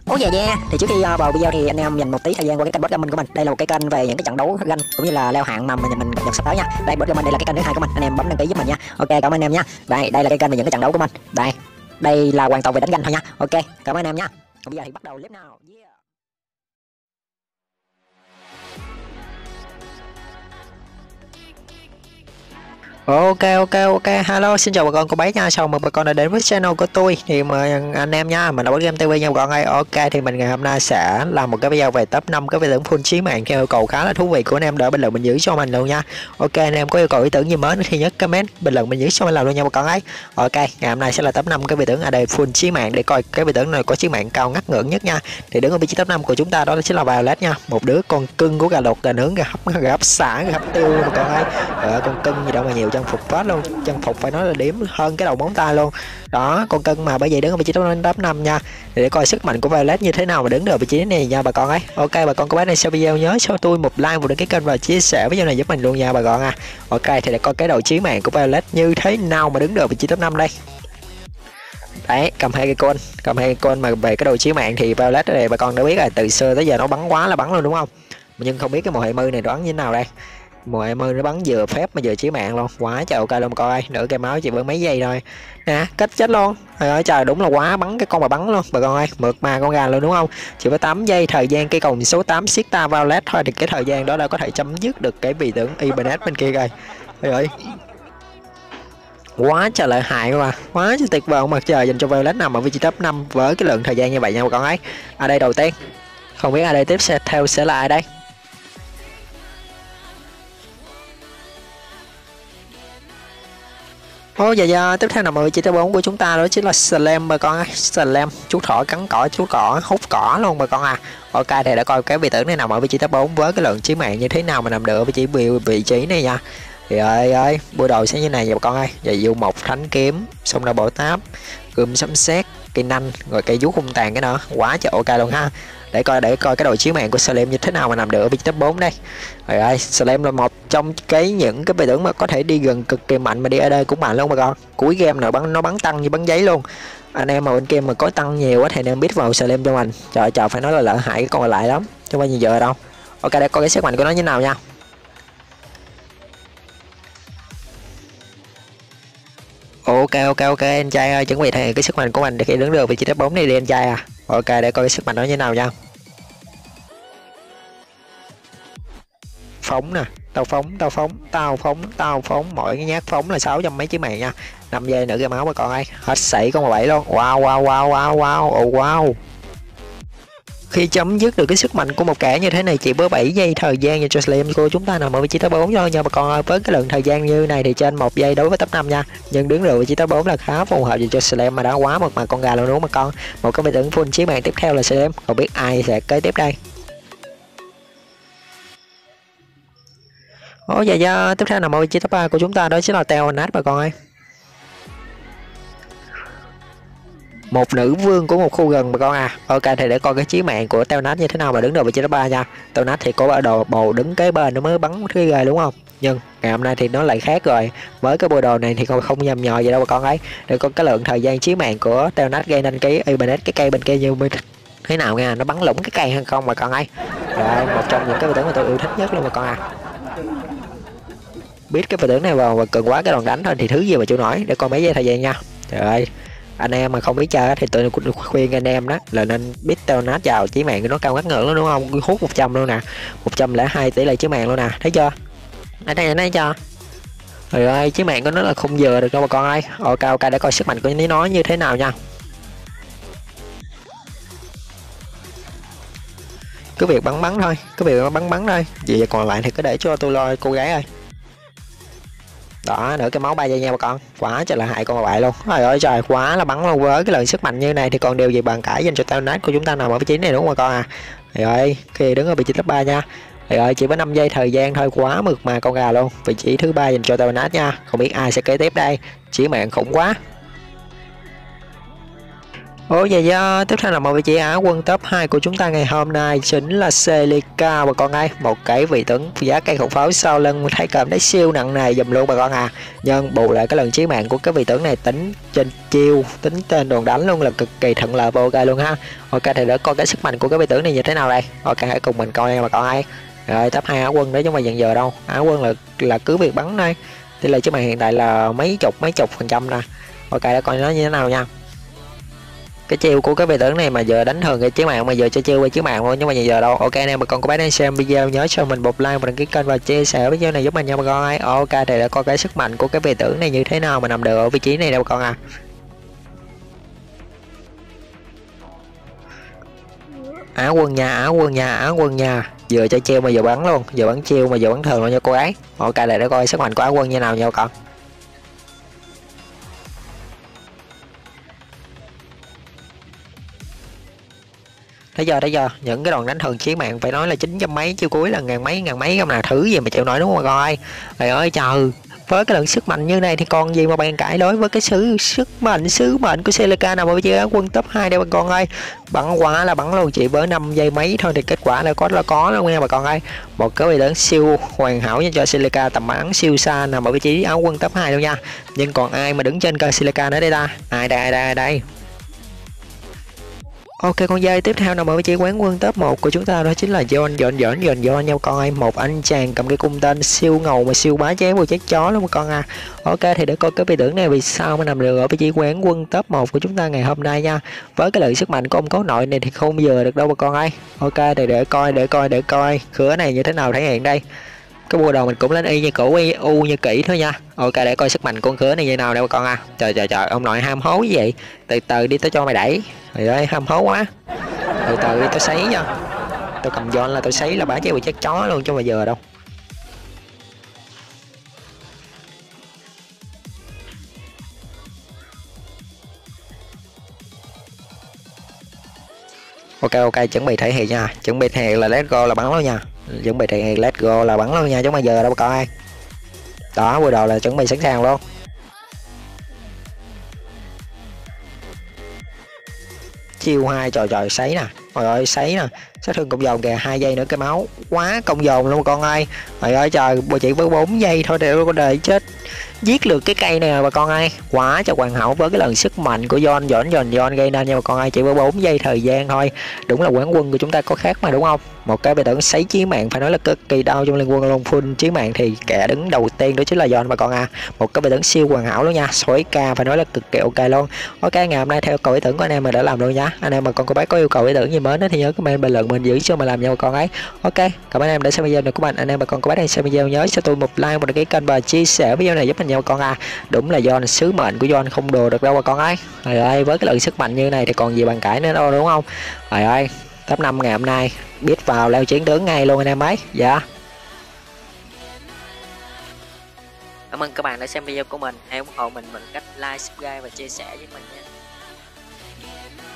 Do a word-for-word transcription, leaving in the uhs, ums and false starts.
Ủa yeah yeah, thì trước khi uh, vào video thì anh em dành một tí thời gian qua cái kênh Bot Gaming của mình. Đây là một cái kênh về những cái trận đấu ganh cũng như là leo hạng mà mình mình cập nhật sắp tới nha. Đây Bot Gaming, đây là cái kênh thứ hai của mình. Anh em bấm đăng ký giúp mình nha. Ok, cảm ơn anh em nha. Đây, đây là cái kênh về những cái trận đấu của mình. Đây. Đây là hoàn toàn về đánh ganh thôi nha. Ok, cảm ơn anh em nha. Còn bây giờ thì bắt đầu clip nào. Yeah. Ok ok ok, hello, xin chào bà con cô bác nha. Chào mừng bà con đã đến với channel của tôi. Thì mời anh em nha, mình là Bot Game ti vi nha bà con ơi. Ok, thì mình ngày hôm nay sẽ làm một cái video về top năm cái ý tưởng full chí mạng theo yêu cầu khá là thú vị của anh em, đỡ bình luận mình giữ cho mình luôn nha. Ok, anh em có yêu cầu ý tưởng gì mới thì nhớ comment bình luận mình giữ cho mình làm luôn nha bà con ấy. Ok, ngày hôm nay sẽ là top năm cái ý tưởng ở đây full chí mạng để coi cái ý tưởng này có chí mạng cao ngắt ngưỡng nhất nha. Thì đứng ở vị trí top năm của chúng ta đó chính là Violet nha, một đứa con cưng của gà luộc, gà nướng, gà hấp, gà hấp xả, gà hấp tiêu bà con ơi. Ờ, con cưng gì đâu mà nhiều trang phục quá luôn, trang phục phải nói là điểm hơn cái đầu móng tay luôn đó, con cưng mà. Bởi vậy đứng ở vị trí top năm nha, để coi sức mạnh của Violet như thế nào mà đứng được ở vị trí này nha bà con ấy. Ok, bà con cô bác này sau video nhớ cho tôi một like, một đăng ký kênh và chia sẻ video này giúp mình luôn nha bà con à. Ok, thì để coi cái đầu chí mạng của Violet như thế nào mà đứng được ở vị trí top năm đây. Đấy, cầm hai cái con, cầm hai cái con mà về cái đầu chí mạng thì Violet ở đây bà con đã biết rồi, từ xưa tới giờ nó bắn quá là bắn luôn đúng không, nhưng không biết cái mùa hai mươi này đoán như thế nào đây. Mùa hai mươi nó bắn vừa phép mà vừa chí mạng luôn, quá trời ok luôn coi. Nửa cây máu chỉ với mấy giây thôi nè, kết chết luôn. Trời ơi trời, đúng là quá bắn cái con mà bắn luôn bà con ơi, mượt mà con gà luôn đúng không. Chỉ với tám giây thời gian cây còng số tám Sita Violet thôi thì cái thời gian đó đã có thể chấm dứt được cái vị tưởng Ibanez bên kia rồi. Trời ơi, quá trời lợi hại mà, quá trời tuyệt vời mặt trời dành cho Violet nằm ở vị trí top năm với cái lượng thời gian như vậy nha bà con ấy. Ở đây đầu tiên không biết ở đây tiếp theo sẽ là ai đây. Ô dạ dạ, tiếp theo nằm ở vị trí top bốn của chúng ta đó chính là Slam bà con ơi. Slam, chú thỏ cắn cỏ, chú cỏ hút cỏ luôn bà con à. Ok, thì để coi cái vị tưởng này nằm ở vị trí top bốn với cái lượng chí mạng như thế nào mà nằm được ở vị trí vị trí này nha. Thì ơi ơi, bộ đồ sẽ như này nha bà con ơi. Và dụ một thánh kiếm, xong rồi bộ táp, gươm sấm sét, cây nanh, rồi cây vuốt hung tàn cái nữa. Quá trời ok luôn ha. Để coi để coi cái đội chiếu mạng của Slam như thế nào mà nằm được ở vị trí top bốn đây. Trời ơi, Slam là một trong cái những cái vị tưởng mà có thể đi gần cực kỳ mạnh mà đi ở đây cũng mạnh luôn bà con. Cuối game nào bắn nó bắn tăng như bắn giấy luôn. Anh em mà bên kia mà có tăng nhiều quá thì anh em biết vào Slam cho mình. Trời ơi, trời phải nói là lợi hại cái con còn lại lắm, chứ không phải như giờ đâu. Ok, để coi cái sức mạnh của nó như thế nào nha. Ok ok ok anh trai ơi, chuẩn bị thể hiện cái sức mạnh của mình để khi đứng được vị trí top bốn này đi anh trai à. Ok, để coi cái sức mạnh nó như thế nào nha. Phóng nè, tao phóng tao phóng tao phóng tao phóng mỗi cái nhát phóng là sáu trăm mấy chí mạng nha. Năm giây nữa cái máu bà con ơi, hết sảy con bảy luôn. Wow wow wow wow wow oh, wow. Khi chấm dứt được cái sức mạnh của một kẻ như thế này chỉ với bảy giây thời gian cho Slam của chúng ta nằm ở vị trí top bốn thôi nha bà con ơi. Với cái lượng thời gian như này thì trên một giây đối với top năm nha, nhưng đứng được vị trí top bốn là khá phù hợp cho Slam mà đã quá một mà con gà luôn đúng không bà con. Một cái vị tưởng full chí mạng tiếp theo là Slam, không biết ai sẽ kế tiếp đây. Ồ dạ dạ, tiếp theo nằm ở vị trí top ba của chúng ta đó chính là Teonat bà con ơi. Một nữ vương của một khu rừng bà con à. Ok, thì để coi cái chí mạng của Teonat như thế nào mà đứng được vị trí top ba nha. Teonat thì có đồ bầu đứng kế bên nó mới bắn cái ghê đúng không? Nhưng ngày hôm nay thì nó lại khác rồi. Với cái bộ đồ này thì không không nhầm nhò gì đâu bà con ấy. Để coi cái lượng thời gian chí mạng của Teonat gây nên cái Ibanez cái cây bên kia như thế nào nha, nó bắn lủng cái cây hay không bà con ấy. Rồi, một trong những cái vị tướng mà tôi yêu thích nhất luôn bà con à. Biết cái vị tưởng này vào và cần quá cái đòn đánh thôi thì thứ gì mà chịu nổi. Để coi mấy giây thời gian nha. Trời ơi, anh em mà không biết chơi thì tôi khuyên anh em đó là nên biết Teonat vào chí mạng của nó cao ngắt ngưỡng luôn đúng không, hút một trăm luôn nè, một trăm lẻ hai tỷ lệ chí mạng luôn nè, thấy chưa, ở đây thấy chưa. Trời ơi, chí mạng của nó là không vừa được đâu bà con ơi. Ok ok, để coi sức mạnh của nó như thế nào nha. Cứ việc bắn bắn thôi, cứ việc bắn bắn thôi, vì còn lại thì cứ để cho tôi lo cô gái ơi. Đó, nữa cái máu ba giây nha bà con, quá trời là hại con bà bại luôn. Trời ơi trời, quá là bắn luôn. Với cái lượng sức mạnh như này thì còn điều gì bàn cãi dành cho Teonat của chúng ta nằm ở vị trí này đúng không bà con à. Trời ơi, khi đứng ở vị trí top ba nha. Trời ơi, chỉ với năm giây thời gian thôi, quá mượt mà con gà luôn. Vị trí thứ ba dành cho Teonat nha. Không biết ai sẽ kế tiếp đây, chí mạng khủng quá. Ủa vậy do tiếp theo là một vị trí Á quân top hai của chúng ta ngày hôm nay chính là Celica bà con ơi, một cái vị tướng giá cây khẩu pháo sau lưng thấy cảm thấy siêu nặng nề dùm luôn bà con à. Nhưng bù lại cái lần chí mạng của cái vị tướng này tính trên chiêu, tính tên đòn đánh luôn là cực kỳ thuận lợi và ok luôn ha. Ok thì để coi cái sức mạnh của cái vị tướng này như thế nào đây. Ok hãy cùng mình coi nha bà con ơi. Rồi top hai Á quân đấy chứ mà dần giờ đâu. Á quân là là cứ việc bắn thôi. Tỷ lệ chí mạng hiện tại là mấy chục mấy chục phần trăm nè. Ok để coi nó như thế nào nha. Cái chiêu của cái vị tướng này mà giờ đánh thường cái chiếu mạng mà giờ cho chiêu qua chiếu mạng luôn, nhưng mà giờ đâu. Ok anh em bà con có bé đang xem video nhớ cho mình một like và đăng ký kênh và chia sẻ video này giúp mình nha bà con ấy. Ok thì để coi cái sức mạnh của cái vị tướng này như thế nào mà nằm được ở vị trí này đâu bà con à. Á quân nhà, Á quân nhà, Á quân nhà, vừa cho chiêu mà vừa bắn luôn, vừa bắn chiêu mà vừa bắn thường luôn nha cô gái. Ok để để coi sức mạnh của Á quân như nào nha bà con. Thấy giờ thấy giờ những cái đòn đánh thường chí mạng phải nói là chín trăm mấy, chiêu cuối là ngàn mấy ngàn mấy không nào, thử gì mà chịu nổi đúng không bà coi. Trời ơi trời, với cái lượng sức mạnh như này thì còn gì mà bàn cãi đối với cái sứ sức mạnh sứ mệnh của Celica nào mà bây giờ quân top hai đây bà con ơi. Bắn quá là bắn luôn, chỉ với năm giây mấy thôi thì kết quả là có là có luôn nha bà con ơi. Một cái vị tướng siêu hoàn hảo cho Celica, tầm bắn siêu xa nằm ở vị trí áo quân top hai luôn nha. Nhưng còn ai mà đứng trên cây Celica nữa đây ta? Ai đây ai đây ai đây? Ok con dơi tiếp theo nằm ở vị trí quán quân top một của chúng ta đó chính là John John John John John nhau con ơi, một anh chàng cầm cái cung tên siêu ngầu mà siêu bá chém vô chết chó luôn con à. Ok thì để coi cái vị tướng này vì sao mà nằm được ở vị trí quán quân top một của chúng ta ngày hôm nay nha. Với cái lượng sức mạnh của ông cố nội này thì không bao giờ được đâu bà con ơi. Ok thì để coi để coi để coi khứa này như thế nào thể hiện đây. Cái bùa đầu mình cũng lên y như cũ, y u như kỹ thôi nha. Ok để coi sức mạnh con khứa này như nào đây bà con à. Trời trời trời ông nội ham hố gì vậy, từ từ đi tôi cho mày đẩy. Trời ơi ham hố quá, từ từ đi tôi sấy cho, tôi cầm giòn là tôi sấy là bả chế bị chết chó luôn chứ mà giờ đâu. Ok ok chuẩn bị thể hiện nha, chuẩn bị thể hiện là let go là bắn luôn nha, chuẩn bị thể hiện let go là bắn luôn nha chứ mà giờ đâu bà con ai. Đó vừa đầu là chuẩn bị sẵn sàng luôn. Chiêu hai trời trời sấy nè, trời ơi sấy nè, sát thương cộng dồn kìa, hai giây nữa cái máu quá cộng dồn luôn con ơi. Trời ơi trời, bộ chỉ với bốn giây thôi để có đời chết giết được cái cây này bà con ơi, quá cho hoàn hảo với cái lần sức mạnh của John John John John gây nên nha bà con ơi, chỉ với bốn giây thời gian thôi. Đúng là quán quân của chúng ta có khác mà đúng không. Một cái bài tưởng sấy chí mạng phải nói là cực kỳ đau trong liên quân luôn, full chí mạng thì kẻ đứng đầu tiên đó chính là John bà con à. Một cái bài tưởng siêu hoàn hảo luôn nha, xoáy ca phải nói là cực kỳ ok luôn. Ok ngày hôm nay theo cầu ý tưởng của anh em mình đã làm luôn nhá. Anh em mà còn có bác có yêu cầu ý tưởng gì mới đó thì nhớ comment bình luận mình giữ cho mà làm nha bà con ấy. Ok cảm ơn anh em đã xem video này của mình. Anh em mà còn có bác đang xem video nhớ cho tôi một like, một đăng ký kênh và chia sẻ video này giúp mình nha bà con à. Đúng là John sứ mệnh của John không đùa được đâu bà con ấy. Trời ơi với cái lượng sức mạnh như này thì còn gì bàn cãi nữa đâu đúng không. Trời ơi top năm ngày hôm nay biết vào leo chiến tướng ngay luôn anh em ấy. Dạ cảm ơn các bạn đã xem video của mình, hãy ủng hộ mình bằng cách like, subscribe và chia sẻ với mình nha.